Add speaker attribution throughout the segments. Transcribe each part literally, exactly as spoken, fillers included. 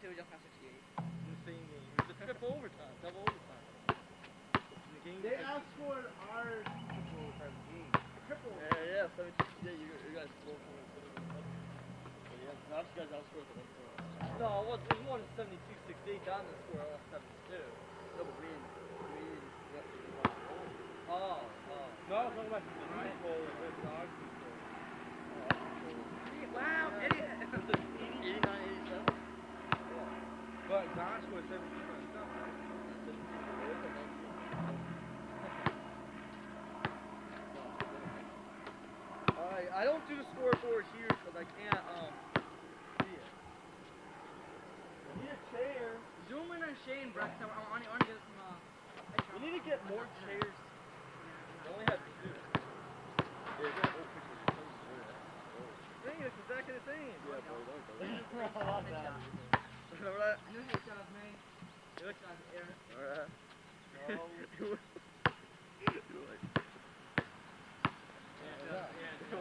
Speaker 1: seventy-two, we don't have sixty-eight.
Speaker 2: In the same game. It was a triple overtime, double overtime. In the game,
Speaker 3: They outscored our triple overtime game. Triple
Speaker 2: Yeah, yeah, seventy-two sixty-eight, you, you guys scored for it. But yeah, now you guys outscored the one for us. No, it was, it was more than seventy-two sixty-eight, down the score of seventy-two.
Speaker 1: No, but we didn't, we didn't, what,
Speaker 2: Oh, oh. No, I was talking about the triple with dogs and stuff.
Speaker 1: wow, idiot!
Speaker 2: eighty-nine eighty-seven? Yeah. But Don scored seventeen on stuff, right? Alright, I don't do the scoreboard here because I can't, um, see it. I need a chair.
Speaker 1: Zoom in on Shane, Brex. I want to get some, uh...
Speaker 2: We need to get more chairs. We only have two. Yeah, you got old pictures. Dang, it's exactly the same. Yeah, bro, don't go. I love that. Alright.
Speaker 1: I knew you shot of me.
Speaker 2: You look
Speaker 1: Shot of Eric.
Speaker 2: Alright. No.
Speaker 1: Yeah, yeah.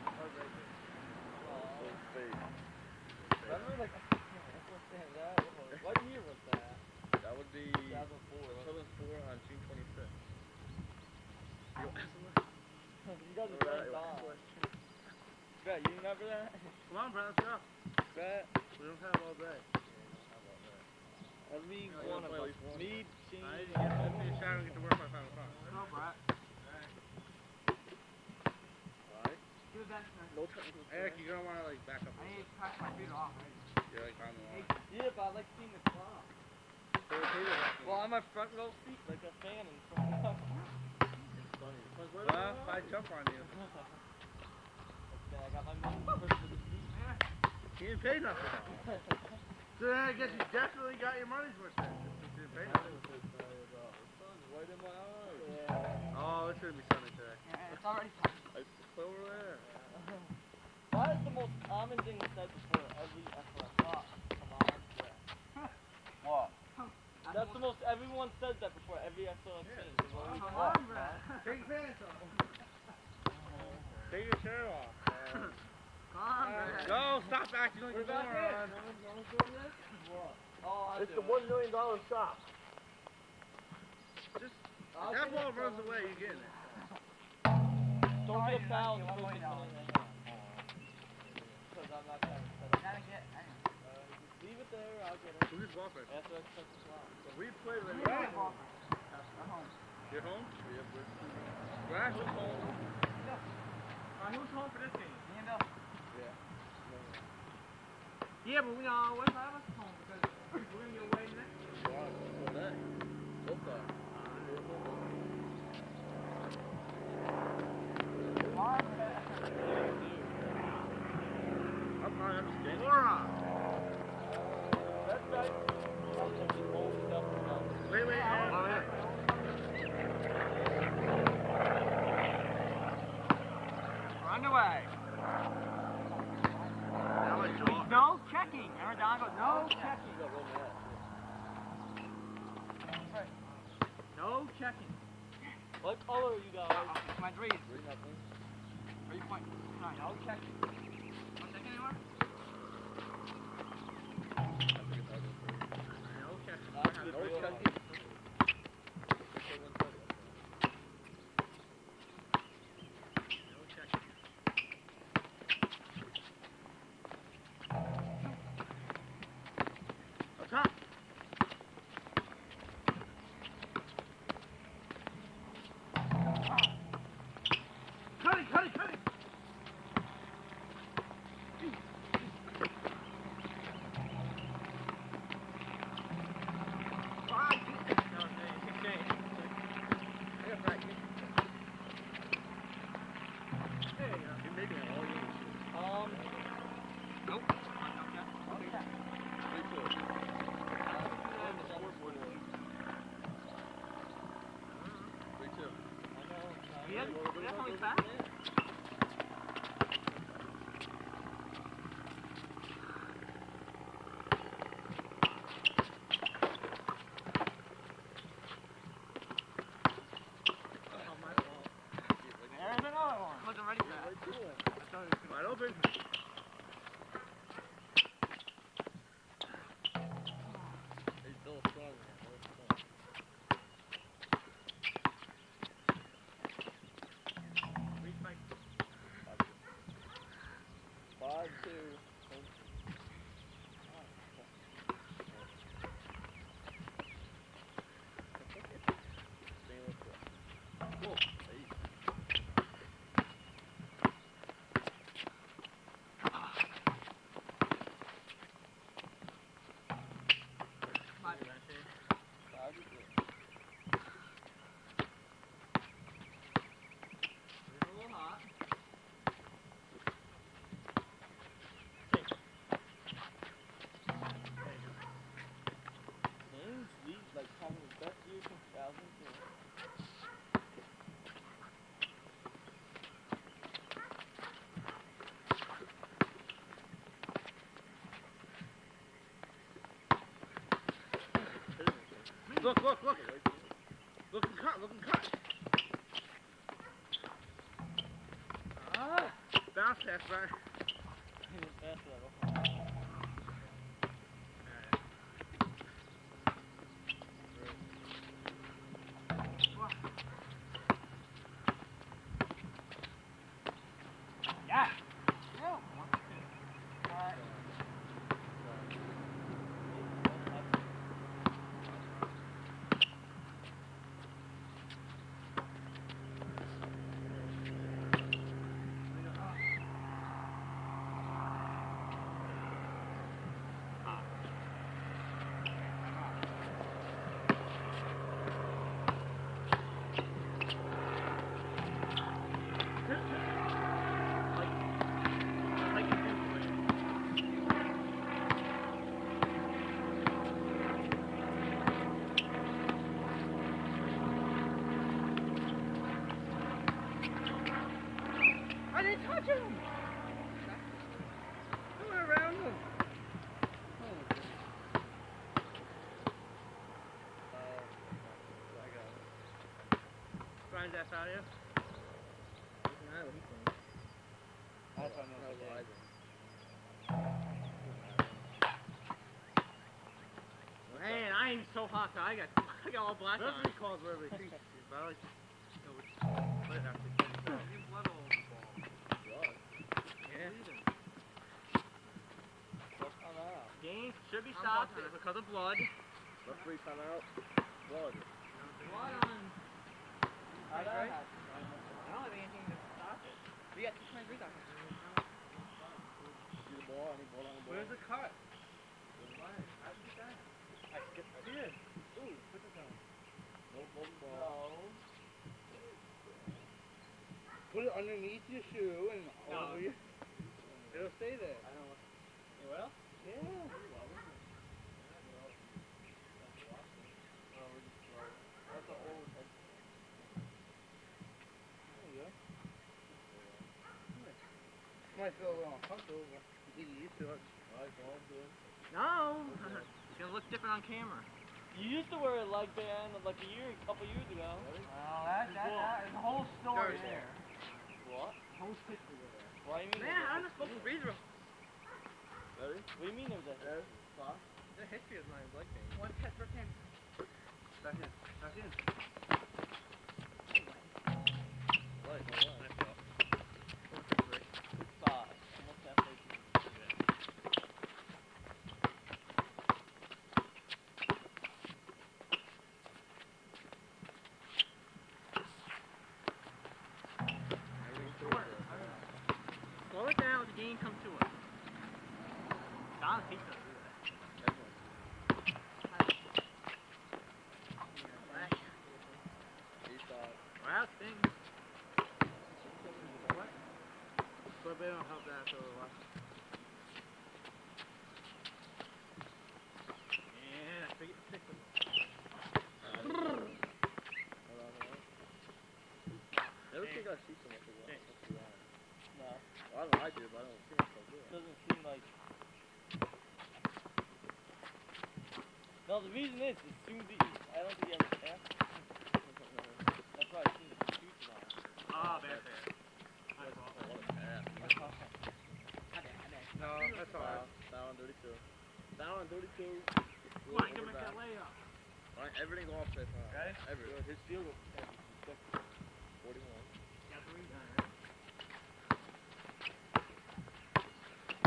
Speaker 2: I remember, like, I can't stand that. What year was that? That would be two thousand four. two thousand four on June twenty-sixth. You guys are very dumb. Bet, you remember that?
Speaker 3: Come on, bro, let's go.
Speaker 2: Bet.
Speaker 3: We don't have all day.
Speaker 2: At least
Speaker 3: Yeah,
Speaker 2: one of
Speaker 3: play
Speaker 2: us.
Speaker 3: at least one.
Speaker 2: Me, Shane,
Speaker 3: I didn't get to finish out and get to work by five o'clock.
Speaker 1: No, Brett.
Speaker 2: Alright.
Speaker 1: Do a bench press.
Speaker 2: No technical.
Speaker 3: Eric, you're gonna wanna like back up.
Speaker 1: I need to cut my feet off, right?
Speaker 3: You're like on the line.
Speaker 2: Yeah, but I like seeing the clock. Well, I'm my front row seat like a fan in front of It's funny.
Speaker 3: Well, if I jump on you.
Speaker 2: Okay, I got my money first to the seat.
Speaker 3: You didn't pay nothing. So then I guess you definitely got your money's worth then. Since you didn't pay nothing.
Speaker 2: Right in my eye.
Speaker 3: Yeah. Oh, it's gonna be sunny today.
Speaker 1: Yeah, it's already fun.
Speaker 2: It's over there. That is the most common thing said before every F L S. Oh, come on, Brett. What? That's the most, everyone says that before every F L S
Speaker 3: Yeah.
Speaker 2: team.
Speaker 1: Come on, Brett.
Speaker 3: Take your pants off. Take your shirt off.
Speaker 1: Come on, Brett.
Speaker 3: Go, stop acting like a moron.
Speaker 2: Oh, it's the one million dollar shop.
Speaker 3: Just, if that ball runs away, you get it.
Speaker 2: Don't get fouled.
Speaker 1: One
Speaker 2: Because
Speaker 1: million dollars.
Speaker 2: I'm not going to
Speaker 1: Gotta get, I know.
Speaker 2: leave it there, I'll get it.
Speaker 3: Who's Walker?
Speaker 2: That's what I expect to slot.
Speaker 3: We played with
Speaker 1: You're
Speaker 3: Right.
Speaker 1: home. I'm home.
Speaker 3: You're home?
Speaker 2: Yep, we're
Speaker 3: Rash is home.
Speaker 1: Alright, who's home for this game? Me and Bill.
Speaker 2: Yeah.
Speaker 1: Yeah, but we know what five of us home because we're gonna get away next.
Speaker 2: Wow, so that. So far.
Speaker 1: Come on, Brett.
Speaker 3: I'm fine, I'm just getting moron.
Speaker 2: That's right. I'll check the old stuff out.
Speaker 3: Wait, wait,
Speaker 1: Yeah,
Speaker 3: hang on.
Speaker 1: I'll- We're underway.
Speaker 3: Now my jaw.
Speaker 1: No checking. Remember Don goes, no
Speaker 2: You
Speaker 1: checking.
Speaker 2: got real mad.
Speaker 1: No checking.
Speaker 2: What color are you guys?
Speaker 1: Uh, my threes.
Speaker 2: Three nothing.
Speaker 1: Three point. No, no checking. No checking anymore? No checking.
Speaker 2: Actually,
Speaker 3: No
Speaker 2: real
Speaker 3: checking.
Speaker 2: hard.
Speaker 1: No checking.
Speaker 3: Up top. Cut it, cut it, cut it.
Speaker 1: Five. No, sixteen. I got Brett. There you go.
Speaker 3: You're making it all you.
Speaker 2: Um,
Speaker 1: Nope.
Speaker 2: three two. Three two. I know.
Speaker 1: He hasn't- he definitely fast. There's another one. Wasn't ready for that.
Speaker 3: Wide open.
Speaker 2: Five two.
Speaker 1: Cool. Might be that shit.
Speaker 2: Five two.
Speaker 1: It's a little hot.
Speaker 2: James Lee, like, having his best year since two thousand two.
Speaker 3: Look, look, look. Look and cut, look and cut. Ah, bounce pass, right?
Speaker 2: He was fast level.
Speaker 1: Yeah. I didn't touch him! I went around him. Brian's ass out of here.
Speaker 3: That's on the other
Speaker 1: Man, I ain't so hot. I got, I got all black
Speaker 3: That's
Speaker 1: on.
Speaker 3: what he calls wherever he thinks it is, but I like to know which play it after he plays it.
Speaker 1: Your blood all over the ball.
Speaker 2: Blood.
Speaker 1: Yeah.
Speaker 2: What's on out?
Speaker 1: Game should be
Speaker 2: I'm
Speaker 1: stopped
Speaker 2: watching.
Speaker 1: because of blood.
Speaker 2: Referee time out. Blood.
Speaker 1: Blood on.
Speaker 2: How'd that
Speaker 1: Right?
Speaker 2: happen?
Speaker 1: I don't have anything to stop it. We got two twenty-three down.
Speaker 2: See the ball? Any ball on the ball?
Speaker 3: Where's the cut?
Speaker 1: How'd you get that?
Speaker 2: I skipped right
Speaker 3: Here.
Speaker 2: Ooh, put this down. No golden ball.
Speaker 3: Put it underneath your shoe and
Speaker 1: No.
Speaker 3: over your... It'll stay there.
Speaker 2: I know.
Speaker 1: You will?
Speaker 3: Yeah.
Speaker 2: That's an old.
Speaker 3: There you go. Might feel a little uncomfortable, but you get used to it.
Speaker 2: Alright, go on, do it.
Speaker 1: No. It's gonna look different on camera.
Speaker 2: You used to wear a leg band like a year, a couple years ago.
Speaker 1: Well, that, that, that, there's a whole story
Speaker 3: Dirty.
Speaker 1: there.
Speaker 2: What?
Speaker 1: Whole history there.
Speaker 2: What do you mean?
Speaker 1: Man, I'm not supposed to read the
Speaker 2: Ready? What do you mean there was a
Speaker 3: Yes.
Speaker 2: Huh?
Speaker 1: the history of my leg thing. One test for him.
Speaker 3: Back in. Back in.
Speaker 2: What? What? Five. Almost halfway through.
Speaker 1: Slow it down, the game come to us. Don hates us. Wow, things.
Speaker 3: What? But they don't help that after a while.
Speaker 1: Yeah, I figured six of them.
Speaker 2: Never think I see so much of
Speaker 1: Hey.
Speaker 2: that. No. Well, I don't know, I do, but I don't see it so good. Doesn't seem like. No, the reason is, as soon as he, I don't think he has a pass. That's why as soon as he shoots it on.
Speaker 1: Ah, bad pass. My fault.
Speaker 2: What a pass.
Speaker 1: My bad, my bad.
Speaker 3: No, that's all right.
Speaker 2: Foul on thirty-two. Foul on thirty-two.
Speaker 1: Come on, you can make that layup.
Speaker 2: Alright, everything's off set.
Speaker 3: Ready?
Speaker 2: Everything. His field goal is forty-one.
Speaker 1: Got the rebound, right?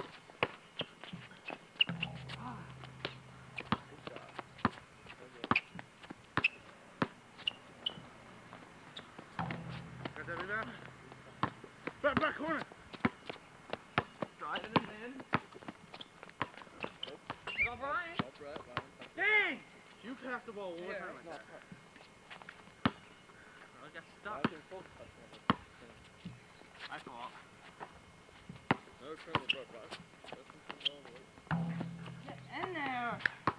Speaker 3: ball one more
Speaker 1: Yeah,
Speaker 3: time like
Speaker 2: No,
Speaker 3: that.
Speaker 2: it's not.
Speaker 1: I got
Speaker 2: I
Speaker 1: stuck.
Speaker 2: can focus on it.
Speaker 1: My fault.
Speaker 2: No criminal broke, but that's something wrong with it.
Speaker 1: Get in there.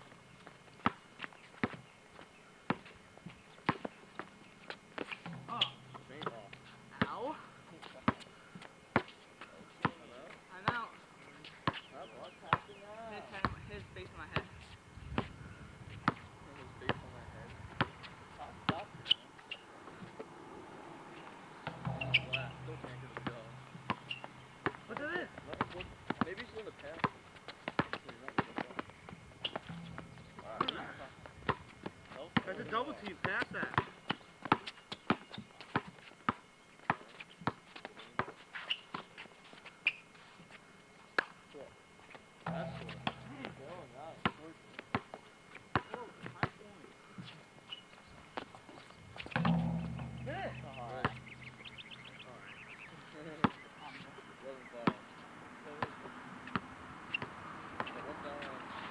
Speaker 1: Oh.
Speaker 2: Paint off.
Speaker 1: Ow.
Speaker 2: Hello?
Speaker 1: I'm out.
Speaker 2: Huh? What's happening now?
Speaker 1: His, head, his face on my head.
Speaker 2: His face on my head. Stop, stop. Wow, still can't get a go.
Speaker 3: What's it is?
Speaker 2: Nothing would, maybe he's going to pass. He's not going to go. Alright. Nope.
Speaker 3: That's a double team. Pass that.
Speaker 2: That's cool. Going out. Alright. Wasn't far. So one down.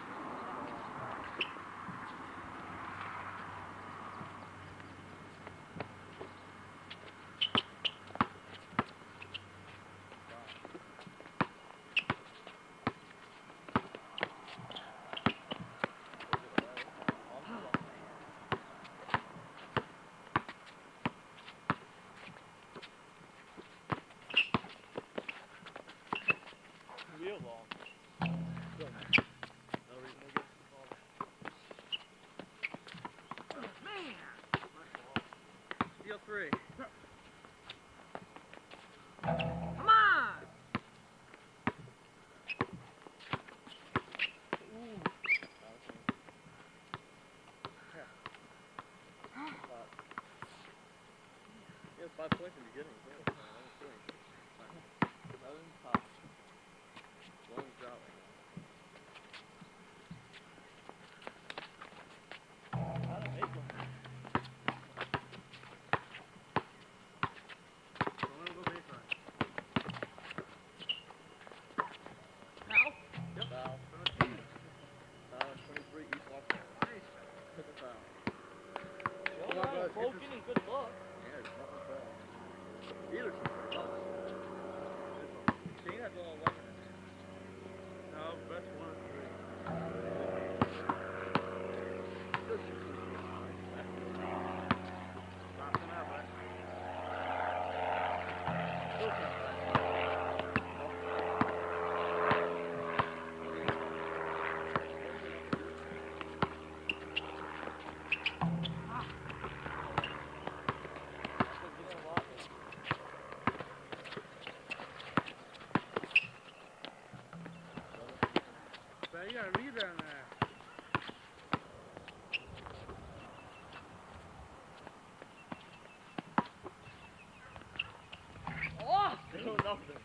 Speaker 2: Real ball. Still no reason to get the ball.
Speaker 1: Man.
Speaker 2: Steal three.
Speaker 1: Come on.
Speaker 2: Ooh. Five. He has five points in the beginning. So that was three. Seven top. One shot. How to make one?
Speaker 3: Don't let him go baseline.
Speaker 1: Now.
Speaker 2: Yep. Foul.
Speaker 3: seventeen.
Speaker 2: Foul. twenty-three. East Washington.
Speaker 3: Nice.
Speaker 2: Took a foul.
Speaker 3: Well, no, it's
Speaker 2: Broken and good luck. Yeah, it's not foul. Either team pretty close. Shane has all eleven.
Speaker 3: No, best one of three. Boxing up, right? But you got a rebound there.
Speaker 1: Oh.
Speaker 2: Still nothing.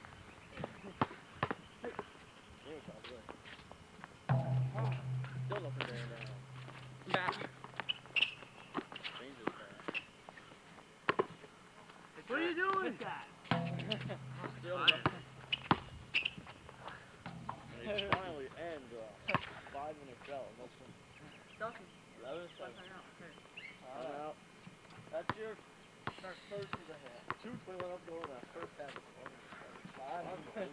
Speaker 2: Still nothing there now.
Speaker 1: Back.
Speaker 2: Changes there.
Speaker 3: What are you doing?
Speaker 1: Hit that.
Speaker 2: Still
Speaker 1: Fine.
Speaker 2: nothing. And they finally end uh, five minute shell. No point.
Speaker 1: Dawson.
Speaker 2: eleven
Speaker 1: Left
Speaker 2: seven.
Speaker 1: side out. Okay.
Speaker 2: I'm out. That's your our first of the half. two twenty-one up going that first half. Unbelievable.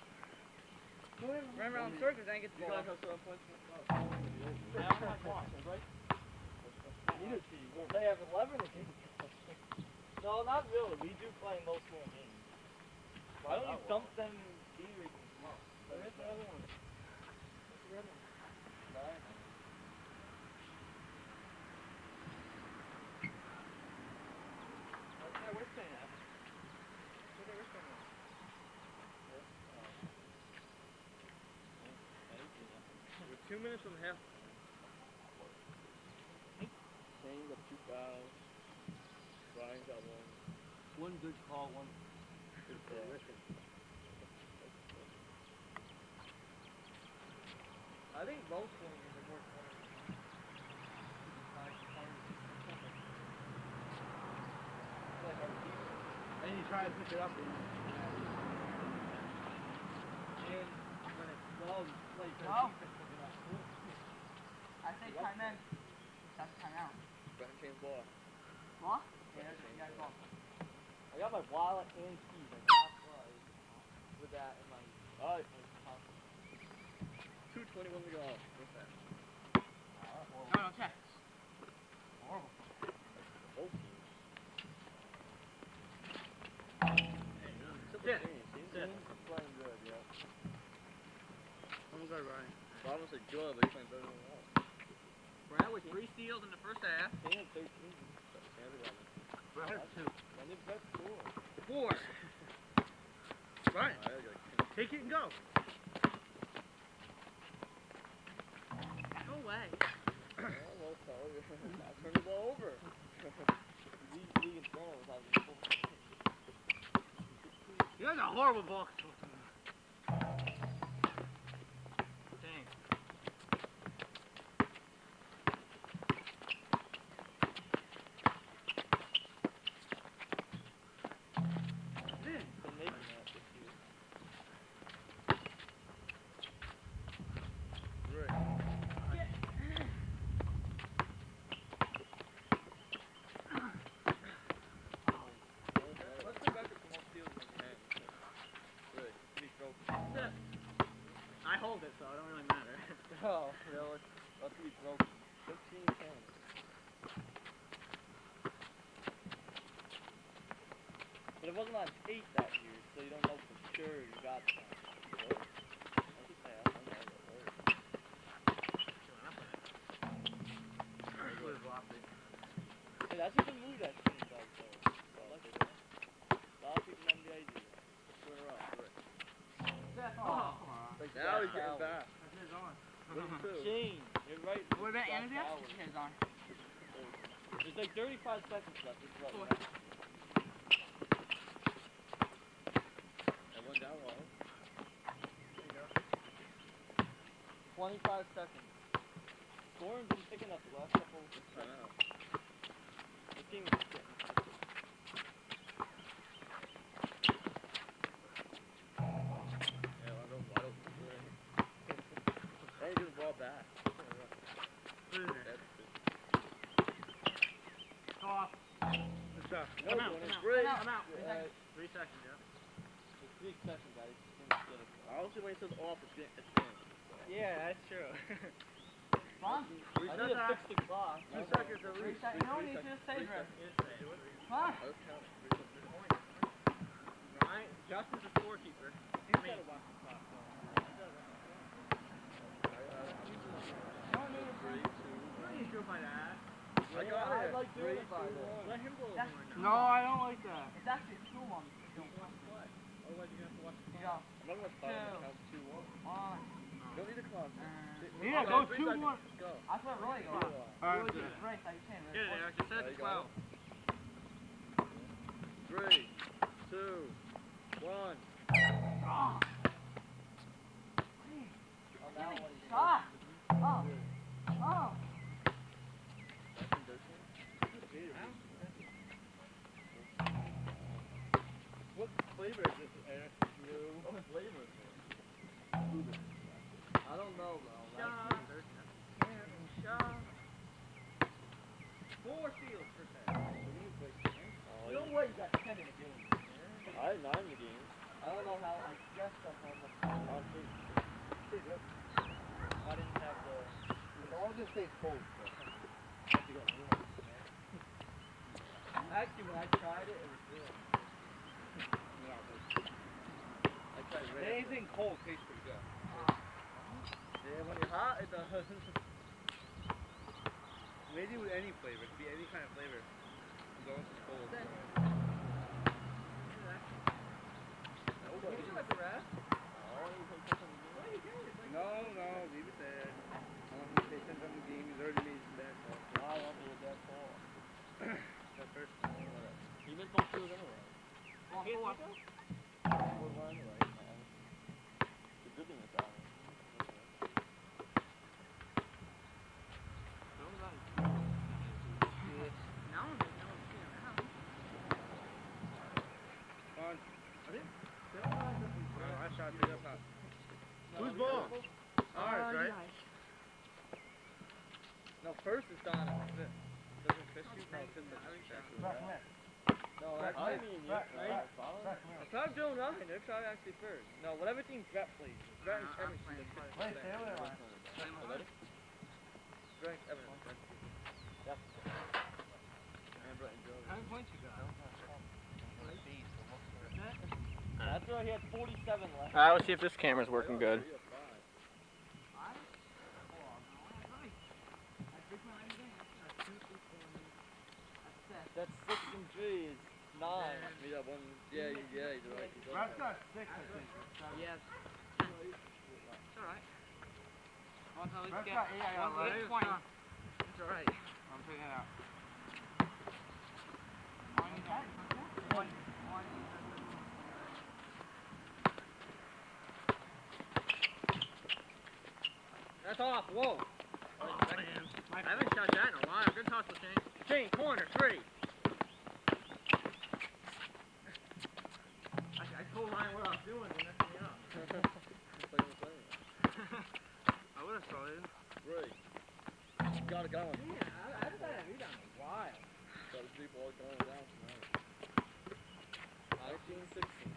Speaker 1: Run around in circles and get the
Speaker 2: You
Speaker 1: ball.
Speaker 2: guys have seven points in the club.
Speaker 1: I don't have one.
Speaker 2: Right? Neither team. They have eleven against us. No, not really. We do play most more games. Why don't you dump them in D-League and come on? Where's the other one? Where's the other one? Nine. Okay, where's Shane at? Where's Shane at? We're two minutes from the half. Shane got two fouls. Brian got one.
Speaker 3: One good call, one
Speaker 2: Good
Speaker 3: good
Speaker 2: call.
Speaker 3: listen.
Speaker 2: I think most ones are more fun.
Speaker 3: And you try to pick it up. And
Speaker 2: And when it's low, you play good
Speaker 1: No.
Speaker 2: defense.
Speaker 1: I say time in.
Speaker 4: That's timeout.
Speaker 2: Brent James ball.
Speaker 4: What?
Speaker 2: Yeah,
Speaker 4: Yeah,
Speaker 2: that's-
Speaker 4: you guys ball.
Speaker 2: I got my wallet and keys. I can't play with that in my. Oh, two twenty-one to go. What's that?
Speaker 4: No, no, check. Horrible.
Speaker 2: Both teams.
Speaker 1: Sit.
Speaker 2: Sit. Playing good, yeah.
Speaker 3: I'm gonna go Ryan.
Speaker 2: So I almost said good, but he's playing better than us.
Speaker 1: Brad with three steals in the first half.
Speaker 2: King had thirteen. Stand eleven.
Speaker 3: Ryan has two.
Speaker 2: I did bet four.
Speaker 1: Four.
Speaker 3: Ryan,
Speaker 2: I gotta get
Speaker 3: take it and go.
Speaker 1: No way.
Speaker 2: Oh, well, tell you. I turned the ball over. League, league and Toronto was having full.
Speaker 3: You guys are horrible ball control.
Speaker 1: Dang.
Speaker 3: Man,
Speaker 2: Been making that this year. Right. Let's go back to some more steals in the hand. Good. Be broken.
Speaker 1: Sit. I hold it, so it don't really matter.
Speaker 2: Oh, no, let's, let's be broken. fifteen ten. But it wasn't on tape that year, so you don't know for sure you got that. What? I just say, I don't know what it was. Hey, that's a good move that team does, though. So, I like it. A lot of people in the N B A do that. Two in a row. Right.
Speaker 4: Seth,
Speaker 1: Oh.
Speaker 4: oh, come on.
Speaker 2: Like
Speaker 3: now he's
Speaker 2: Zach
Speaker 3: getting
Speaker 2: Howard.
Speaker 3: back. That's his on.
Speaker 2: Twenty-two. Shane, you're right.
Speaker 4: What about
Speaker 2: Zach
Speaker 4: Anna?
Speaker 2: Howard.
Speaker 4: His on.
Speaker 2: There's like thirty-five seconds left. It's about
Speaker 1: Four.
Speaker 2: that. Everyone down low.
Speaker 3: There you go.
Speaker 2: twenty-five seconds. Scoring's been picking up the last couple of timeouts. The team is getting. Yeah, I don't, I don't. Hey, get the ball back.
Speaker 3: Put it in there.
Speaker 2: That's good.
Speaker 1: Off.
Speaker 3: Good stuff.
Speaker 2: No,
Speaker 1: I'm out,
Speaker 2: doing
Speaker 1: I'm
Speaker 2: it.
Speaker 1: out,
Speaker 2: Great.
Speaker 1: I'm out.
Speaker 2: Yeah,
Speaker 1: Three seconds, yeah.
Speaker 2: it's three seconds, guys. Get it. Obviously, when it says off, it's getting, it's in.
Speaker 1: Yeah, that's true.
Speaker 4: Fun.
Speaker 3: Three
Speaker 2: I need to
Speaker 3: seconds.
Speaker 2: fix the clock.
Speaker 3: Two seconds at
Speaker 4: Three
Speaker 3: least.
Speaker 4: seconds. No need to say
Speaker 2: Three
Speaker 4: it.
Speaker 2: seconds.
Speaker 4: Huh?
Speaker 2: I was counting. Three seconds.
Speaker 1: Ryan, Justin's a scorekeeper.
Speaker 2: He's
Speaker 1: I mean,
Speaker 2: gotta watch the clock, though. Three, two,
Speaker 1: what do you do by that?
Speaker 2: I got
Speaker 3: I
Speaker 2: it.
Speaker 3: like doing
Speaker 2: Three,
Speaker 3: it by
Speaker 2: two,
Speaker 3: that.
Speaker 2: one.
Speaker 1: Let him go
Speaker 4: That's
Speaker 1: over
Speaker 4: two
Speaker 3: No,
Speaker 1: now.
Speaker 3: I don't like that.
Speaker 4: It's actually two one.
Speaker 1: Don't watch play. Otherwise, you're gonna have to watch the
Speaker 4: You
Speaker 1: clock.
Speaker 4: go.
Speaker 2: I'm not gonna start. I'm gonna count two, one.
Speaker 4: One.
Speaker 2: You don't need a clock.
Speaker 4: Uh,
Speaker 3: Yeah,
Speaker 2: Okay,
Speaker 3: go
Speaker 2: three
Speaker 3: two,
Speaker 2: seconds.
Speaker 3: one.
Speaker 2: Let's go.
Speaker 4: That's what really goes.
Speaker 2: Two, one.
Speaker 3: Alright,
Speaker 4: Really
Speaker 3: good.
Speaker 4: good race, how you saying?
Speaker 1: Get it, Eric. Just set
Speaker 2: There
Speaker 1: it
Speaker 2: you
Speaker 1: to
Speaker 2: go.
Speaker 1: twelve.
Speaker 2: Three, two, one.
Speaker 4: Oh.
Speaker 2: On that one, you
Speaker 4: Shot. Oh. Oh.
Speaker 2: Second, thirteen. What flavor is this, Eric? You. What flavor is it? I don't know, bro.
Speaker 1: Shot. Shot. Four steals per set.
Speaker 2: Oh,
Speaker 4: No way you got ten in the game.
Speaker 2: I had nine in the game. I don't know how. I guess that's how much. I'll see. I didn't have the.
Speaker 3: All just stays cold.
Speaker 2: Actually, when I tried it, it was good. I tried red.
Speaker 3: Anything cold tastes pretty good.
Speaker 2: Yeah, when you're hot, it does.
Speaker 3: Maybe with any flavor. It could be any kind of flavor. As long as it's cold.
Speaker 1: Did you let the rest?
Speaker 3: No, no, leave it there. I want him to pay attention on the game. He's already made his bad call.
Speaker 2: I want me to dead call.
Speaker 3: That first.
Speaker 2: He missed both field anyway.
Speaker 1: Four, four.
Speaker 2: Four one anyway, man. The good thing is that.
Speaker 1: Now I'm just no one's seeing around.
Speaker 3: On. I think. I shot
Speaker 2: first is Don and fifth. Doesn't Chris shoot? No, fifth is actually
Speaker 3: Back,
Speaker 2: Brett.
Speaker 3: man.
Speaker 2: No, that's
Speaker 3: Right,
Speaker 2: me and you.
Speaker 3: right,
Speaker 2: Right?
Speaker 3: right. Back, man.
Speaker 2: That's how I'm doing nothing. They're trying to actually first. No, whatever team Brett plays. Brett and Evans shoot like fifty
Speaker 3: Wait,
Speaker 2: percent.
Speaker 3: stay over there, Ryan.
Speaker 2: Ready? Brett and Evans. That's and Brett and Joe.
Speaker 1: How many points you got?
Speaker 2: That's where he had forty-seven left.
Speaker 1: Alright, let's see if this camera's working good.
Speaker 2: That's six and three is nine. We got one. Yeah, you, yeah, you're right. He's
Speaker 3: Brad's
Speaker 2: right.
Speaker 3: got six, I think.
Speaker 1: Yes. It's alright. Well, so let's
Speaker 3: Brad's
Speaker 1: get
Speaker 3: got eight, I got
Speaker 1: one,
Speaker 3: eleven.
Speaker 1: eight, twenty. It's alright.
Speaker 3: I'm taking it out.
Speaker 1: One, one. That's off. Whoa. Oh, man. I haven't shot that in a while. Good hustle, Shane. Shane, corner, three. I, I told Ryan what I was doing, and messed me up. I would have started.
Speaker 2: Right. Got it going.
Speaker 1: Yeah, I, I haven't done that rebound in a while.
Speaker 2: Got the three balls going down tonight. nineteen sixteen.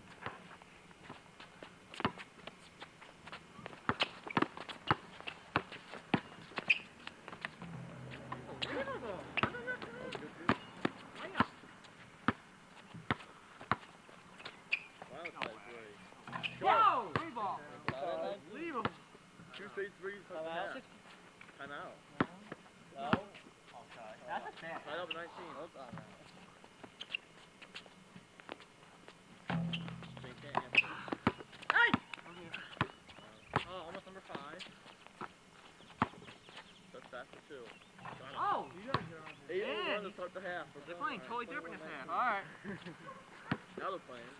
Speaker 1: Whoa! Three ball.
Speaker 2: Unbelievable. Two straight threes.
Speaker 1: Time out.
Speaker 2: Time out.
Speaker 1: No. Okay. That's a bad.
Speaker 2: Tied up at nineteen. Oh, time out.
Speaker 1: Hey! Oh, almost number five.
Speaker 2: That's back to two.
Speaker 1: Oh!
Speaker 2: Eight
Speaker 1: Man,
Speaker 2: over one to start the half.
Speaker 1: They're playing totally different this half. Alright.
Speaker 2: Now they're playing.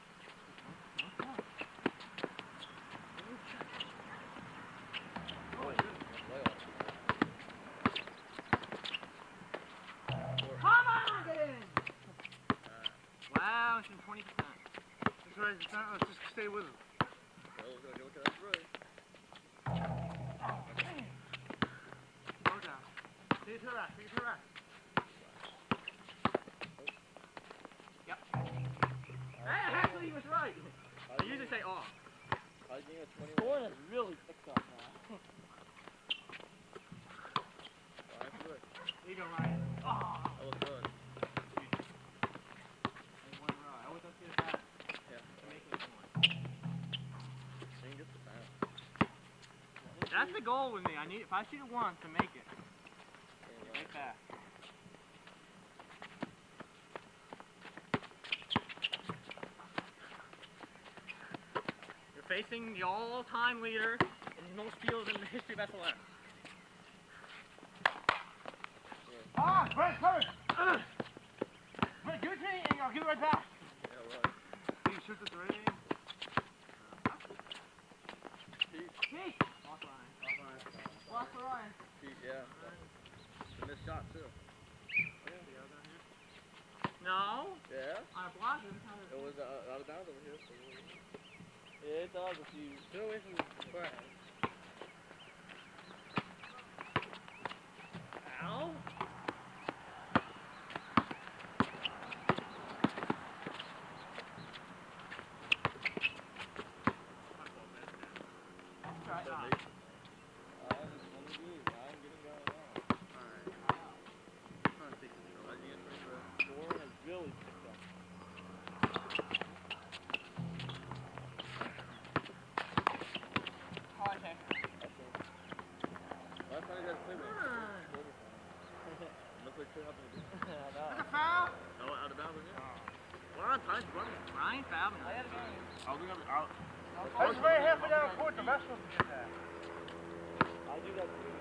Speaker 1: Come on, get in! Wow, it's been twenty percent.
Speaker 3: That's right, it's not, let's just stay with him.
Speaker 1: Go down.
Speaker 3: Take it to the rack, take it to the rack.
Speaker 1: Yep. Hey, actually, he was right. I usually say off.
Speaker 2: Scoring has really picked up now.
Speaker 1: There you go, Ryan. Oh.
Speaker 2: That was good.
Speaker 1: And one row. I always don't see the back.
Speaker 2: Yeah.
Speaker 1: To make it one.
Speaker 2: Shane gets the bounce.
Speaker 1: That's the goal with me. I need if I shoot it once to make it. Make that. You're facing the all-time leader in most steals in the history of S L M.
Speaker 3: Ah, Brett, cover! Brett, give it to me and I'll give it right back.
Speaker 2: Yeah, right.
Speaker 3: Can you shoot the three?
Speaker 1: Pete! Off Ryan. Off Ryan.
Speaker 2: Pete, yeah. The missed shot, too.
Speaker 1: No.
Speaker 2: Yeah?
Speaker 1: On a block, it was kind of...
Speaker 2: It was uh, out of bounds over here. So
Speaker 4: Yeah, it does if you
Speaker 2: get away from the ground.
Speaker 1: Ow. Right, uh,
Speaker 4: scoring has really picked up.
Speaker 1: hard hit.
Speaker 2: Last time you guys played me, looks like two happened to do.
Speaker 1: That's a foul.
Speaker 2: No, out of bounds, yeah.
Speaker 1: We're on time. Ryan fouled me.
Speaker 3: I'll do that. I'll... I was right halfway down the court, the best one to get that.
Speaker 4: I do that too.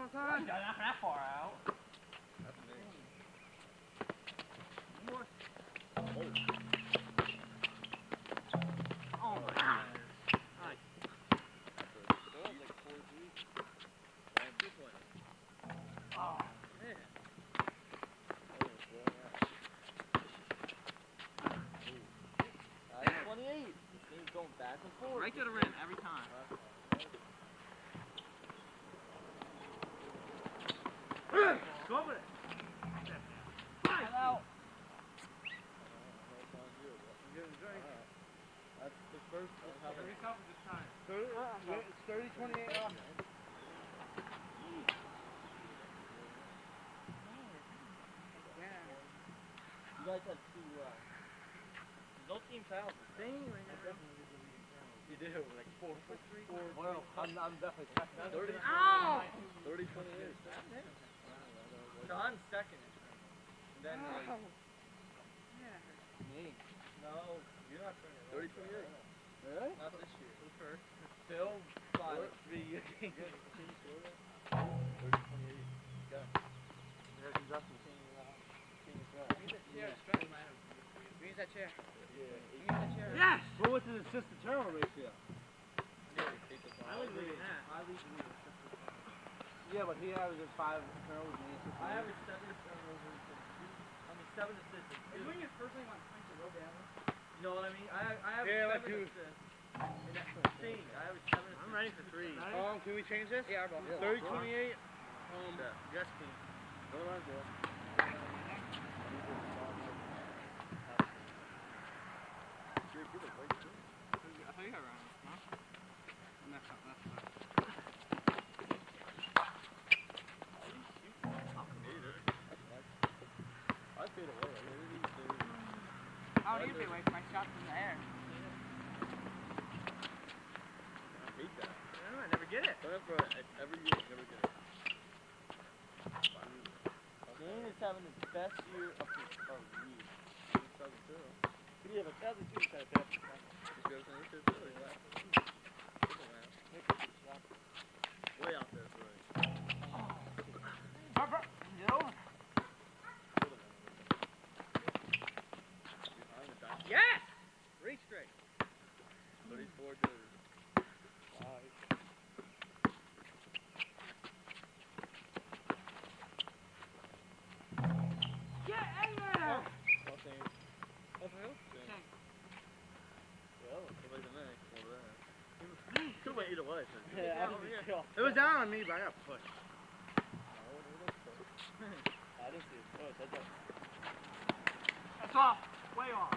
Speaker 3: all the time?
Speaker 1: Not that far out.
Speaker 2: That's me.
Speaker 1: More.
Speaker 2: Oh.
Speaker 1: Oh my God. Nice.
Speaker 2: That's a
Speaker 4: That was like four three.
Speaker 2: one two point.
Speaker 1: Oh man.
Speaker 4: Nine twenty-eight. This thing's going back and forth.
Speaker 1: Right to the rim every time.
Speaker 3: Go over it.
Speaker 1: I'm out.
Speaker 3: I'm getting a drink.
Speaker 2: That's the first one.
Speaker 3: Every cup is this time. thirty, it's thirty, twenty-eight off.
Speaker 4: You guys have two, uh, no team fouls.
Speaker 1: Thing.
Speaker 4: You do, like four, four, four.
Speaker 1: Well, I'm, I'm definitely checking.
Speaker 2: thirty,
Speaker 1: Ow!
Speaker 2: thirty, twenty-eight.
Speaker 4: So I'm second. And then, like, me. No, you're not turning.
Speaker 2: thirty, twenty-eight.
Speaker 4: Really? Not this year. Who's first? Phil, five. Three. You think good?
Speaker 2: thirty, twenty-eight.
Speaker 3: There's Justin.
Speaker 1: Use that chair.
Speaker 2: Yeah.
Speaker 1: Use that chair.
Speaker 3: Yes! But what's his assist to turnover ratio?
Speaker 1: I would leave that.
Speaker 4: I leave you.
Speaker 3: Yeah, but he averages five turnovers and assists.
Speaker 4: I average seven turnovers and two. I mean, seven assists. and two.
Speaker 1: Doing it first thing on point to go down.
Speaker 4: You know what I mean? I I have
Speaker 3: Yeah, like
Speaker 4: seven
Speaker 3: you-
Speaker 4: assists. And that's the thing. I have seven assists.
Speaker 1: I'm ready for three.
Speaker 3: Um, can we change this?
Speaker 1: Yeah, our ball.
Speaker 3: thirty, twenty-eight. Um,
Speaker 2: Yeah.
Speaker 3: yes, team.
Speaker 2: Go on, bro.
Speaker 1: I think I ran. Huh?
Speaker 3: That's not, that's not.
Speaker 2: I fade away. I mean, these days.
Speaker 1: I don't need to be away from my shots in the air.
Speaker 2: I hate that.
Speaker 1: I never get it.
Speaker 2: But for every year, I never get it.
Speaker 4: Dane is having his best year of his career.
Speaker 2: seven two.
Speaker 4: Yeah, but Chadley too is kind of bad.
Speaker 2: Just goes in this too. Come on, man. Way out there, right?
Speaker 1: No.
Speaker 2: Behind the back.
Speaker 1: Yes! Three straight.
Speaker 2: thirty-four jerseys.
Speaker 1: Get in there!
Speaker 2: Nothing.
Speaker 1: Shane.
Speaker 2: Well, somebody the next. Over there. Two way either way. So
Speaker 4: Yeah, I
Speaker 1: over here.
Speaker 4: didn't
Speaker 3: It was down on me, but I got pushed.
Speaker 4: I didn't see it. Oh, it's heads up.
Speaker 1: That's off. Way off.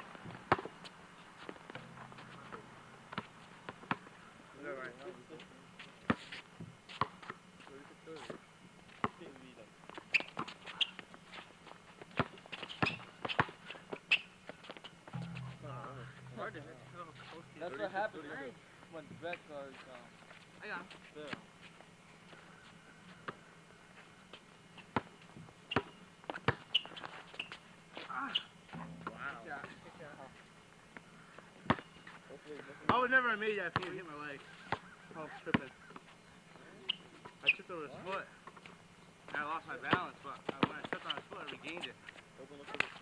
Speaker 3: Is that right?
Speaker 2: thirty-six thirty.
Speaker 4: Didn't read them.
Speaker 1: Hard to hit. So close to
Speaker 4: That's
Speaker 2: thirty-six,
Speaker 4: what happens
Speaker 2: thirty-six.
Speaker 4: when Brett guards um,
Speaker 1: I got him.
Speaker 4: Phil.
Speaker 1: Ah.
Speaker 2: Wow.
Speaker 1: Yeah. Good job.
Speaker 2: Hopefully, nothing.
Speaker 3: I would never have made that if he had hit my leg. I was tripping. I tripped over his foot. And I lost my balance, but uh, when I stepped on his foot, I regained it.
Speaker 2: Open look for this.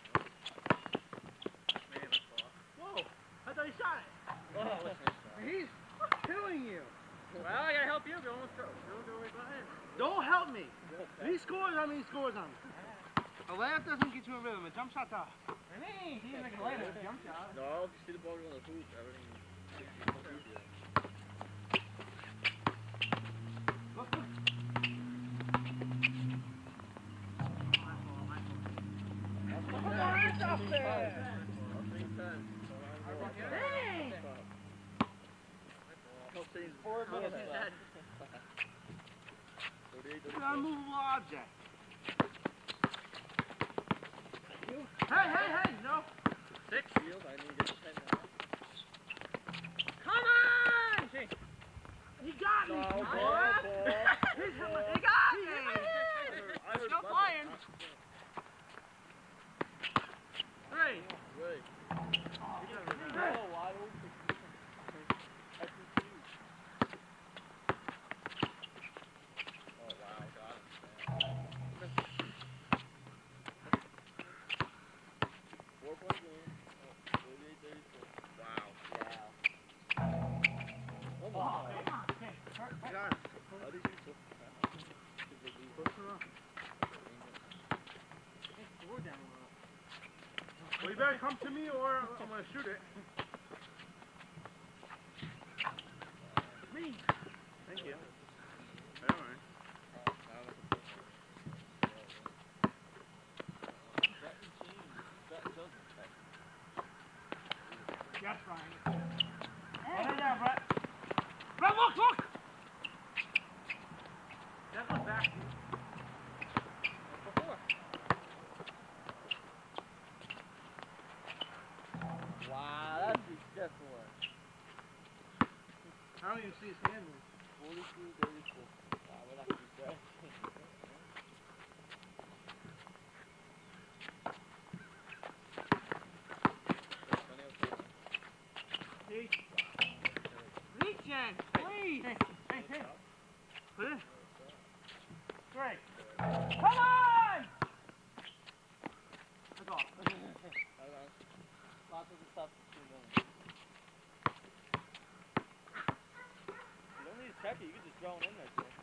Speaker 1: Man, that's off.
Speaker 3: Whoa! I thought he shot it.
Speaker 2: Oh,
Speaker 3: He's killing you.
Speaker 1: Well, I gotta help you. Go almost go. Go go right behind.
Speaker 3: Don't help me. If he scores on me, he scores on me. A layup doesn't get you a rhythm. A jump shot's off.
Speaker 1: I mean, he didn't make a lane of a jump shot.
Speaker 2: No, if you see the ball go on the hoop, everything is easier.
Speaker 3: Look, look.
Speaker 1: Come on, it's up there.
Speaker 2: I'll take ten.
Speaker 1: Dang!
Speaker 2: I'll take
Speaker 4: Four
Speaker 1: How
Speaker 4: minutes
Speaker 1: much is
Speaker 4: left.
Speaker 1: that?
Speaker 2: thirty-eight,
Speaker 3: It's an
Speaker 2: thirty-six.
Speaker 3: unmovable object. Hey, hey, hey! No.
Speaker 1: Six.
Speaker 2: Field, I need to get to ten now.
Speaker 1: Come on! Shane.
Speaker 3: He got me.
Speaker 2: No,
Speaker 3: boy.
Speaker 2: ball, ball.
Speaker 3: He hit my- he got me.
Speaker 2: I heard
Speaker 1: Still
Speaker 2: buzzer.
Speaker 1: flying.
Speaker 3: Three.
Speaker 2: Wait.
Speaker 4: Oh, wide open. That's huge.
Speaker 2: Oh, wow, got it.
Speaker 3: got it.
Speaker 2: How did you so fast?
Speaker 3: Push him up.
Speaker 1: It's four down low.
Speaker 3: Well, you better come to me or I'm gonna shoot it.
Speaker 1: Me.
Speaker 3: Thank you. Alright.
Speaker 1: Yes, Ryan. Hey, there, Brett. Brett, look, look! That was back.
Speaker 4: Wow, that's ridiculous.
Speaker 3: I don't even see his hand move.
Speaker 4: forty-two thirty-four. Wow, we're not gonna be good.
Speaker 1: Reach in, please. Hey, hey, hey.
Speaker 3: Put it.
Speaker 1: Great. Come on! That's off.
Speaker 4: Lots of the stuff to do. You don't need to check it, you can just throw it in there, too.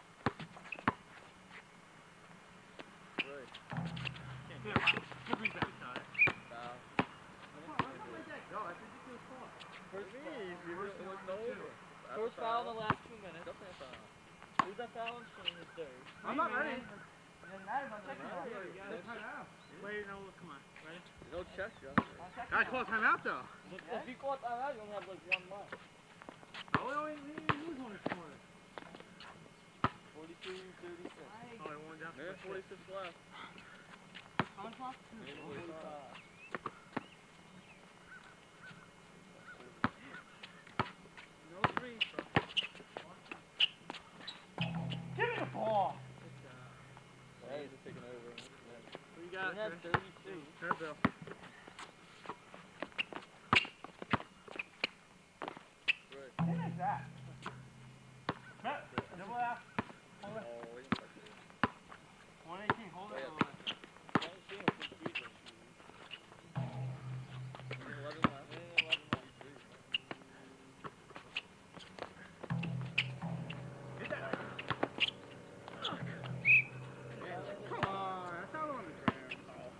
Speaker 2: Right.
Speaker 1: Here, give me that shot.
Speaker 2: Foul.
Speaker 1: Where'd that go? I think it was four.
Speaker 4: First,
Speaker 2: Me,
Speaker 4: foul.
Speaker 2: you
Speaker 1: First
Speaker 2: it was
Speaker 1: one,
Speaker 2: over.
Speaker 1: two.
Speaker 2: That's
Speaker 4: First
Speaker 2: a
Speaker 4: foul in the last two minutes.
Speaker 2: Definitely a foul.
Speaker 4: Who's that foul on Shane is third.
Speaker 3: I'm not ready.
Speaker 1: It doesn't matter about second one.
Speaker 2: Right.
Speaker 1: You gotta cut out.
Speaker 3: Wait, no, come on. Ready?
Speaker 2: No chest shot.
Speaker 1: I'll check
Speaker 3: Gotta
Speaker 1: it
Speaker 3: call
Speaker 1: out.
Speaker 3: time out though.
Speaker 4: If if you caught that out, you only have like one left.
Speaker 3: Oh, we only we only lose one this corner.
Speaker 4: forty-two thirty-six.
Speaker 3: Oh, I won down.
Speaker 2: Minute forty-six left.
Speaker 1: How much left?
Speaker 2: Minute
Speaker 4: forty-five.
Speaker 1: No three. Give me the ball.
Speaker 2: Hey, just taking over.
Speaker 3: What you got?
Speaker 4: He had
Speaker 3: Chris?
Speaker 4: thirty-two.
Speaker 3: Turn Bill.
Speaker 2: Right.
Speaker 1: Who is that? Brett, double F. Hold it.
Speaker 2: Oh, he didn't touch it.
Speaker 1: one eighteen, hold it.
Speaker 2: Yeah.
Speaker 1: Hold it.
Speaker 4: Can't see him from free throw shooting.
Speaker 2: Minute eleven left.
Speaker 4: Minute eleven left.
Speaker 1: Hit that.
Speaker 3: Come on, that's not on the ground.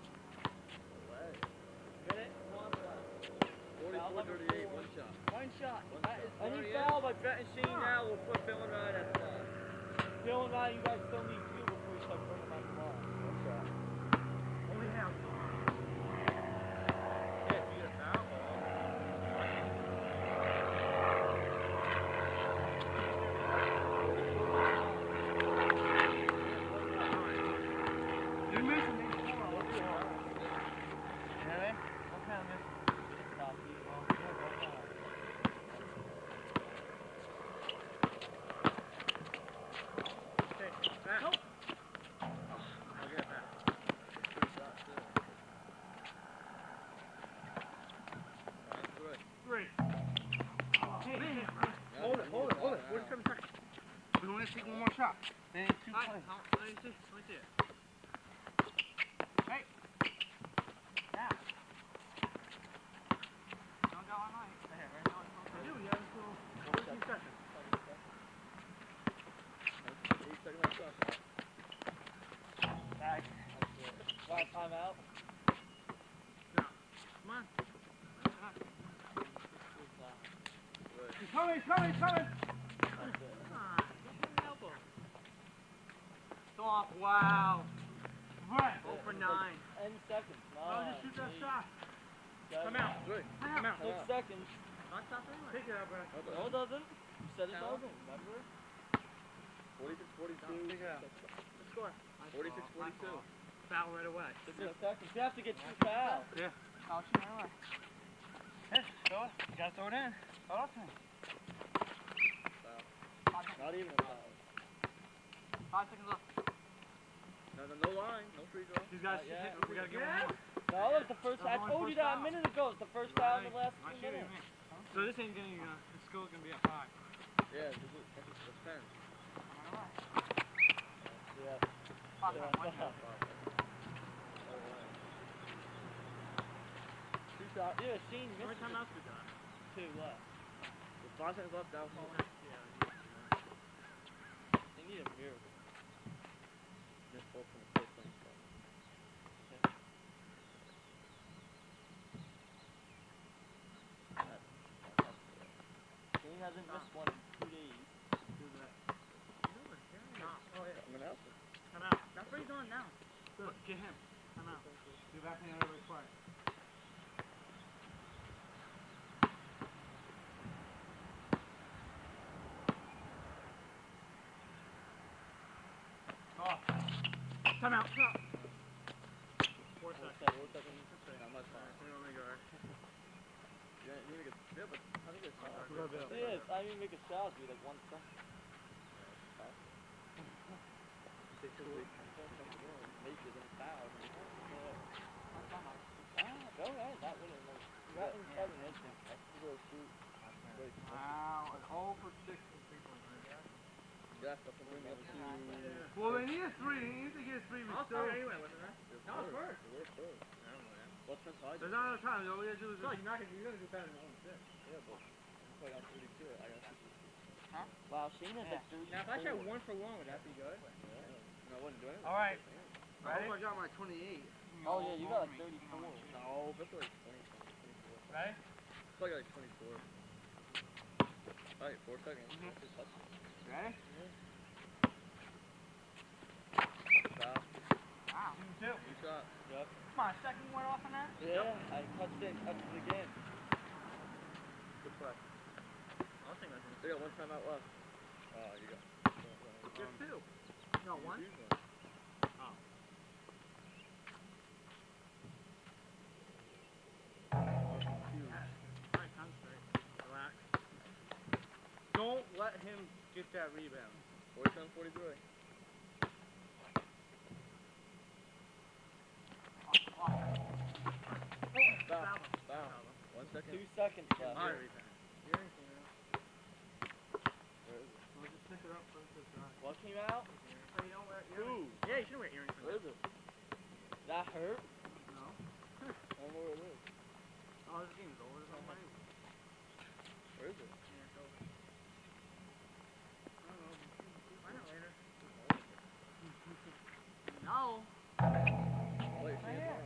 Speaker 4: Minute one left.
Speaker 2: forty-four thirty-eight, one shot.
Speaker 4: One shot.
Speaker 2: One
Speaker 4: That
Speaker 2: shot.
Speaker 4: is any
Speaker 2: Sorry,
Speaker 4: foul by Brett and Shane now will put Bill and Ryan at five. Bill and Ryan, you guys still need two before you start bringing back the ball.
Speaker 2: One shot.
Speaker 1: Only half.
Speaker 2: Yeah, if you get a foul ball.
Speaker 1: You missed me. Really? What kind of miss?
Speaker 4: Stop you.
Speaker 3: Okay, back.
Speaker 1: Nope.
Speaker 3: I'll get it back.
Speaker 2: Three shots, too. Nice, good.
Speaker 1: Three. Hey, hey,
Speaker 2: Yeah,
Speaker 3: Hold it, hold it, hold it.
Speaker 2: now.
Speaker 3: forty-seven seconds. We want to take one more shot. They need two
Speaker 1: Hi,
Speaker 3: plays.
Speaker 1: how, let me see. Let me see it. Hey. Now. Don't go online. Right here, right now.
Speaker 3: I do, you have until fourteen seconds.
Speaker 2: Eight second left shot.
Speaker 1: Back.
Speaker 4: Five timeout.
Speaker 3: Come on.
Speaker 2: Right.
Speaker 3: He's coming, he's coming, he's coming.
Speaker 1: Stop. Wow.
Speaker 3: Right.
Speaker 1: oh for nine.
Speaker 4: Ten seconds.
Speaker 3: Oh,
Speaker 4: Nine.
Speaker 3: just shoot that
Speaker 4: eight,
Speaker 3: shot.
Speaker 4: seven,
Speaker 3: Come out.
Speaker 2: Three.
Speaker 3: Come out.
Speaker 4: Six seconds.
Speaker 1: Not stop anyway.
Speaker 3: Take it out, Brad.
Speaker 4: No, it doesn't. You said it doesn't, remember?
Speaker 2: forty-six forty-two.
Speaker 3: Take it out.
Speaker 1: Let's score. Nice
Speaker 2: forty-six
Speaker 1: ball, nice
Speaker 2: forty-two.
Speaker 1: ball. Foul right away.
Speaker 4: Six seconds. You have to get two fouls.
Speaker 3: Yeah.
Speaker 1: Foul shoot right away. Hey, throw it. You gotta throw it in. Throw it up to him. Five seconds.
Speaker 4: Not even a foul.
Speaker 1: Five seconds left.
Speaker 2: No, no, no line. No free throw.
Speaker 1: These guys,
Speaker 4: Not yet.
Speaker 1: we gotta get
Speaker 3: Yeah.
Speaker 1: one more.
Speaker 4: No, it's the first. I
Speaker 1: That's
Speaker 4: told
Speaker 1: only
Speaker 4: you that a
Speaker 1: first
Speaker 4: minute ago. It's the first foul in the last
Speaker 1: I
Speaker 4: two
Speaker 1: see what you
Speaker 4: minutes.
Speaker 1: mean. So this ain't gonna, uh, the score's gonna be at five.
Speaker 2: Yeah, this is this is suspense.
Speaker 4: Yeah.
Speaker 1: Five,
Speaker 4: Yeah.
Speaker 1: one now.
Speaker 4: Two shots. Yeah, Shane
Speaker 1: How many
Speaker 4: missed
Speaker 1: timeouts we got?
Speaker 4: two left.
Speaker 2: With five seconds left, down.
Speaker 1: Yeah.
Speaker 4: You need a mirror.
Speaker 2: Just both from the first one.
Speaker 4: Shane hasn't missed one in two days.
Speaker 3: Do that.
Speaker 1: Oh, yeah.
Speaker 2: I'm gonna help him.
Speaker 1: Come out. That's what he's doing now.
Speaker 3: Look, get him. Come out. Do back in the other way quiet. Oh.
Speaker 1: Come out. Come out. Four
Speaker 4: Four
Speaker 1: seconds.
Speaker 4: seconds.
Speaker 2: Four seconds. Not much time. Yeah, you need to get. Yeah, but how do you get shot?
Speaker 4: Yeah, I didn't even make a shot, dude. Like one second. Make it in foul. Ah, go ahead. That wouldn't like. You got in seven inches. I can go shoot.
Speaker 3: Wow, an oh for six from three-point range.
Speaker 2: Yeah, that's the win the other two.
Speaker 3: Well, they need a three. They need to get a three. We
Speaker 1: I'll
Speaker 3: still.
Speaker 1: start anyway, wasn't there? No, it's first.
Speaker 2: We're first. What's the side?
Speaker 3: There's not enough time. All we gotta do is.
Speaker 1: No, you're not gonna, you're gonna do better than one six.
Speaker 2: Yeah, but if I got thirty-two, I got fifty-two.
Speaker 4: Wow, Shane has like thirty.
Speaker 1: Now, if I shot one for one, would that be good?
Speaker 2: Yeah. No, I wouldn't do it.
Speaker 3: All right.
Speaker 2: Yeah.
Speaker 3: I hope I got my twenty-eight.
Speaker 4: Oh yeah, you got like thirty-four.
Speaker 2: No, that's like twenty, twenty-four.
Speaker 3: Ready?
Speaker 2: It's like like twenty-four. Alright, four seconds.
Speaker 3: Mhm.
Speaker 2: Just touch it.
Speaker 3: Ready?
Speaker 2: Foul.
Speaker 3: Wow. Two.
Speaker 2: You shot.
Speaker 4: Yep.
Speaker 1: Come on, second went off on that?
Speaker 4: Yeah, I touched it, touched it again.
Speaker 2: Good play.
Speaker 1: I'll think that's
Speaker 2: They got one time out left. Oh, you got.
Speaker 1: There's two. No, one? Alright, time straight. Relax.
Speaker 3: Don't let him get that rebound.
Speaker 2: forty-seven, forty-three. Foul. Foul. One second.
Speaker 4: Two seconds left.
Speaker 2: Alright.
Speaker 1: You're in, you know.
Speaker 2: Where is it?
Speaker 3: We'll just pick it up first. This guy.
Speaker 4: What came out?
Speaker 1: So you don't wear earrings.
Speaker 4: Ooh.
Speaker 1: Yeah, you should wear earrings.
Speaker 4: Where is it? That hurt?
Speaker 3: No.
Speaker 2: I don't know where it is.
Speaker 3: Oh, this game's over. It's on my.
Speaker 2: Where is it?
Speaker 1: Yeah, it's over.
Speaker 3: I don't know.
Speaker 1: Find out later. No.
Speaker 2: Wait, see it?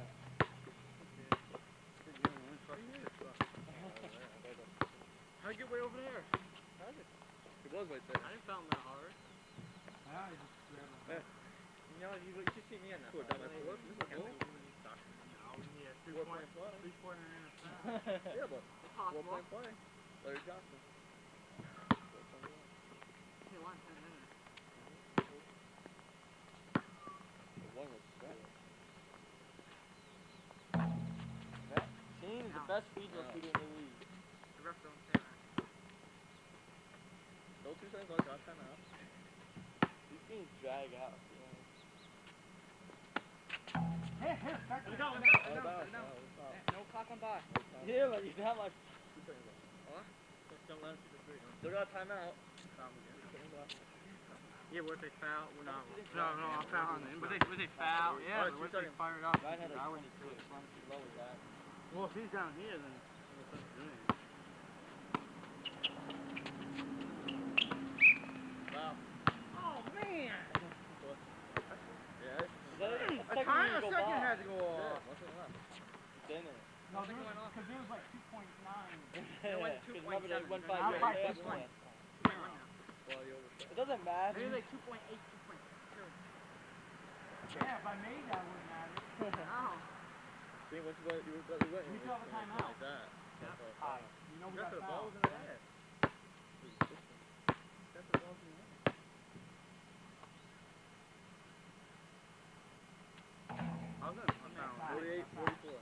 Speaker 1: How'd you get way over there?
Speaker 2: It was right there.
Speaker 1: I didn't foul him that hard.
Speaker 3: Ah, you just grab my.
Speaker 2: Yeah.
Speaker 1: You know, you, you should see me in that.
Speaker 2: Cool, down my foot. This is a goal.
Speaker 3: No, we need a
Speaker 2: Four
Speaker 3: three-point.
Speaker 2: point play.
Speaker 3: Three-pointer and a foul.
Speaker 2: Yeah, but
Speaker 1: It's
Speaker 2: four
Speaker 1: possible.
Speaker 2: point play. Larry Johnson.
Speaker 1: Hey, line ten minutes.
Speaker 2: The one was set.
Speaker 4: Shane is the
Speaker 1: Ow.
Speaker 4: best free throw
Speaker 2: Ow.
Speaker 4: shooter in the league.
Speaker 1: The ref don't say that.
Speaker 2: Those two seconds on got time out.
Speaker 4: These games drag out. You know?
Speaker 3: Here, here, back
Speaker 1: Let it
Speaker 3: there.
Speaker 1: go, let it go,
Speaker 2: Oh,
Speaker 1: let it go,
Speaker 2: foul,
Speaker 1: let it go.
Speaker 2: foul, foul.
Speaker 1: Eh, No clock on by.
Speaker 2: No time.
Speaker 4: Yeah, but you got like.
Speaker 2: Two seconds left.
Speaker 1: Just don't let him shoot the three. huh?
Speaker 2: Still got a timeout.
Speaker 1: Foul him again.
Speaker 2: Two seconds left.
Speaker 1: Yeah, what if they foul? We're not.
Speaker 3: No, no, I'll foul on them. But they, but they foul. Yeah,
Speaker 2: Alright,
Speaker 3: but
Speaker 2: two
Speaker 3: once they
Speaker 2: seconds.
Speaker 3: fire it up,
Speaker 4: Ryan had
Speaker 3: I
Speaker 4: like
Speaker 3: wouldn't do
Speaker 4: twenty-two.
Speaker 3: it.
Speaker 4: As long as he lowers that.
Speaker 3: Well, if he's down here, then what's up doing?
Speaker 2: Foul.
Speaker 1: Oh man!
Speaker 2: Yeah.
Speaker 4: Is that a, a
Speaker 3: A
Speaker 4: second
Speaker 3: time,
Speaker 4: didn't
Speaker 3: a
Speaker 4: go
Speaker 3: second
Speaker 4: by.
Speaker 3: had to go
Speaker 2: Yeah,
Speaker 3: off.
Speaker 2: one second left.
Speaker 4: It's in it.
Speaker 3: No,
Speaker 1: Second
Speaker 3: there
Speaker 1: went off.
Speaker 3: because there was like two point nine.
Speaker 4: Yeah,
Speaker 1: went
Speaker 4: because remember they went by
Speaker 3: Now
Speaker 4: your
Speaker 3: by
Speaker 4: layup
Speaker 3: two
Speaker 4: plan.
Speaker 2: Well, you overshot.
Speaker 4: It doesn't matter.
Speaker 1: Maybe like two point eight, two point two.
Speaker 3: Yeah, if I made that, wouldn't matter.
Speaker 1: No.
Speaker 2: See, once you went, you were, you went,
Speaker 3: You
Speaker 2: you
Speaker 3: still have a
Speaker 2: went
Speaker 3: timeout.
Speaker 2: like that.
Speaker 1: Yeah.
Speaker 2: That's all
Speaker 3: Alright,
Speaker 2: foul.
Speaker 3: you know we
Speaker 1: That's
Speaker 3: got
Speaker 1: the ball
Speaker 3: fouled.
Speaker 1: was in the head. That's the ball was in the head.
Speaker 3: I was gonna I'm down.
Speaker 2: forty-eight, forty-four.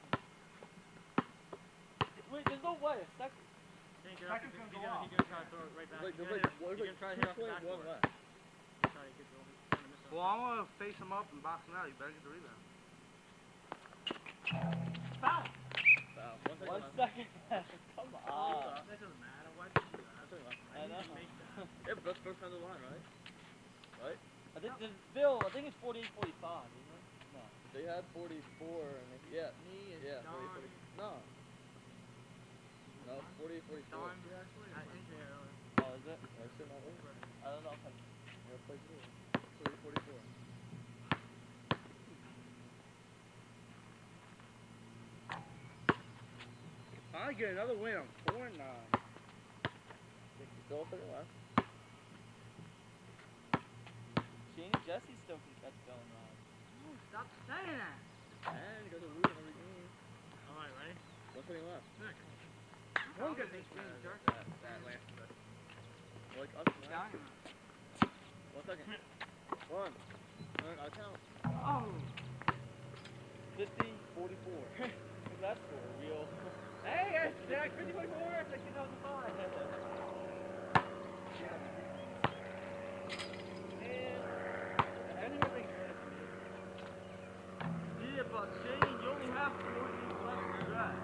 Speaker 4: Wait, there's no way. A second.
Speaker 1: Then get up,
Speaker 3: Second's
Speaker 1: he's
Speaker 3: gonna
Speaker 1: gonna,
Speaker 3: go
Speaker 1: he's gonna try to throw it right back.
Speaker 2: There's like,
Speaker 1: He's
Speaker 2: there's
Speaker 1: gonna
Speaker 2: like,
Speaker 1: hit-
Speaker 2: there's
Speaker 1: he's
Speaker 2: like
Speaker 1: gonna try to
Speaker 2: two
Speaker 1: hit off the
Speaker 2: twenty-one
Speaker 1: backboard.
Speaker 2: left.
Speaker 1: Try to get the he's trying to miss
Speaker 3: Well, I'm gonna face him up and box him out. You better get the rebound.
Speaker 1: Foul!
Speaker 2: Foul. One second
Speaker 4: One
Speaker 2: left.
Speaker 4: second left. Come on.
Speaker 1: That doesn't matter. Why did you do that?
Speaker 2: One second left.
Speaker 4: I know.
Speaker 1: Make that.
Speaker 2: Yeah, but that's first time to the line, right? Right?
Speaker 4: I think there's Bill. I think it's forty-eight, forty-five, isn't it? No.
Speaker 2: They had forty-four and they, yeah.
Speaker 1: Me and
Speaker 2: Yeah,
Speaker 1: Don.
Speaker 2: forty, forty. No. No, forty-eight, forty-four.
Speaker 1: Don, I injured him.
Speaker 4: Oh, is it?
Speaker 2: That's it, not over.
Speaker 4: I don't know if I.
Speaker 2: Yeah, Let's play two. three forty-four.
Speaker 3: I get another win. I'm four and nine.
Speaker 2: Still second last.
Speaker 4: Shane Jesse still can catch Dylan Rod.
Speaker 1: Ooh, stop saying that.
Speaker 2: And you guys are losing every game.
Speaker 1: Alright, ready?
Speaker 2: One second left.
Speaker 1: One good thing, jerk.
Speaker 2: That, that last bit. Like us, man.
Speaker 1: Down.
Speaker 2: One second. One. Alright, I'll count.
Speaker 1: Oh.
Speaker 4: fifty forty-four. What's that score? Real.
Speaker 1: Hey, Jack, fifty forty-four, it's like two thousand five. Yeah, but Shane, you only have four games left in the draft.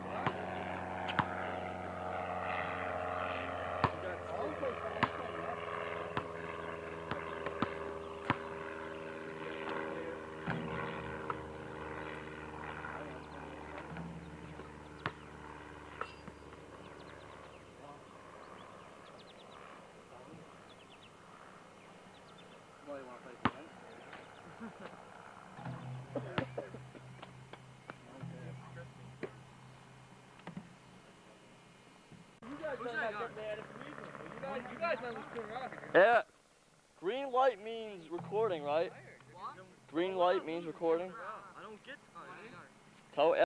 Speaker 2: You got
Speaker 1: I'll
Speaker 2: two.
Speaker 1: play five.
Speaker 3: Well, you want to play for them?
Speaker 4: You guys
Speaker 1: Who's
Speaker 4: don't
Speaker 1: that
Speaker 4: have
Speaker 1: guy?
Speaker 4: that bad of a reason.
Speaker 1: You guys, you guys might lose two in a row if you're
Speaker 4: Yeah. Green light means recording, right?
Speaker 1: What?
Speaker 4: Green light means recording.
Speaker 1: I don't get. Oh, yeah, you got it.
Speaker 4: Tell